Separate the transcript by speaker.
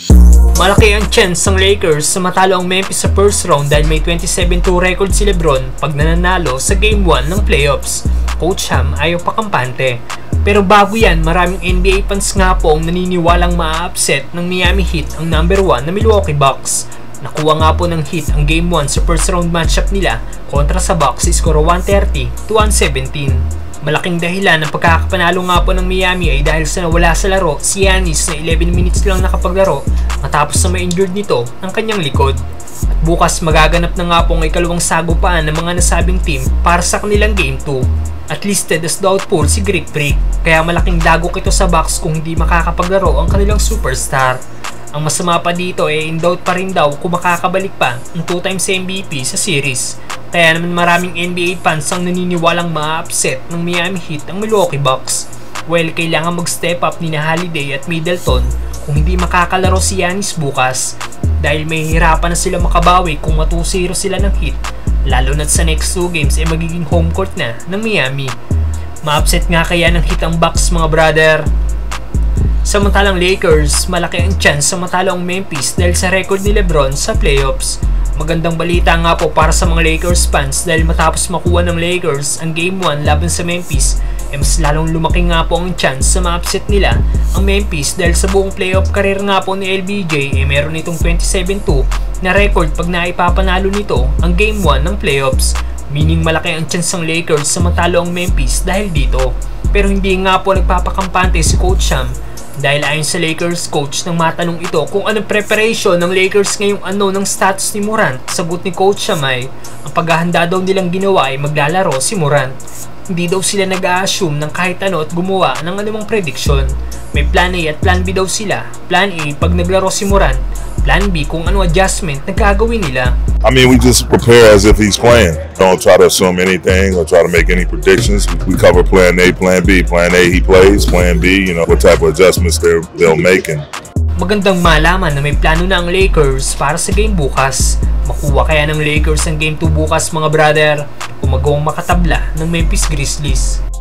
Speaker 1: Malaki ang chance ng Lakers sa matalo ang Memphis sa first round dahil may 27-2 record si LeBron pag nananalo sa Game 1 ng playoffs. Coach Ham ayaw pakampante. Pero bago yan, maraming NBA fans nga po ang naniniwalang ma-upset ng Miami Heat ang number 1 na Milwaukee Bucks. Nakuha nga po ng Heat ang Game 1 sa first round matchup nila kontra sa Bucks sa skoro 130-117. Malaking dahilan ng pagkakapanalo nga po ng Miami ay dahil sa nawala sa laro si Giannis na 11 minutes lang nakapaglaro matapos na ma-injured nito ang kanyang likod. At bukas magaganap na nga po ang ikalawang sagupaan ng mga nasabing team para sa kanilang Game 2. At listed as doubtful si Greek Freak, kaya malaking dagok ito sa Bucks kung hindi makakapaglaro ang kanilang superstar. Ang masama pa dito ay in doubt pa rin daw kung makakabalik pa ang 2 times MVP sa series. Kaya naman maraming NBA fans ang naniniwalang ma-upset ng Miami Heat ang Milwaukee Bucks. Well, kailangan mag-step up ni Holiday at Middleton kung hindi makakalaro si Giannis bukas dahil may hirapan na sila makabawi kung 2-0 sila ng Heat, lalo na't sa next 2 games ay magiging home court na ng Miami. Ma-upset nga kaya ng Heat ang Bucks mga brother. Samantalang Lakers, malaki ang chance sa matalo ang Memphis dahil sa record ni LeBron sa playoffs. Magandang balita nga po para sa mga Lakers fans dahil matapos makuha ng Lakers ang Game 1 laban sa Memphis, mas lalong lumaki nga po ang chance sa ma-upset nila ang Memphis dahil sa buong playoff career nga po ni LBJ meron itong 27-2 na record pag naipapanalo nito ang Game 1 ng playoffs. Meaning malaki ang chance ng Lakers sa matalo ang Memphis dahil dito. Pero hindi nga po nagpapakampante si Coach Ham dahil ayon sa Lakers coach nang matanong ito kung anong preparation ng Lakers ngayong ng status ni Morant, sagot ni Coach Ham ay ang paghahanda daw nilang ginawa ay maglalaro si Morant. Hindi daw sila nag-a-assume ng kahit ano at gumawa ng anumang prediction. May plan A at plan B daw sila. Plan A pag naglaro si Morant, plan B kung ano adjustment na gagawin nila.
Speaker 2: I mean, we just prepare as if he's playing. Don't try to assume anything or try to make any predictions. We cover plan A, plan B. Plan A, he plays. Plan B, what type of adjustments they'll make.
Speaker 1: Magandang malaman na may plano na ang Lakers para sa game bukas. Makuha kaya ng Lakers ang Game 2 bukas mga brother o magawang makatabla ng Memphis Grizzlies.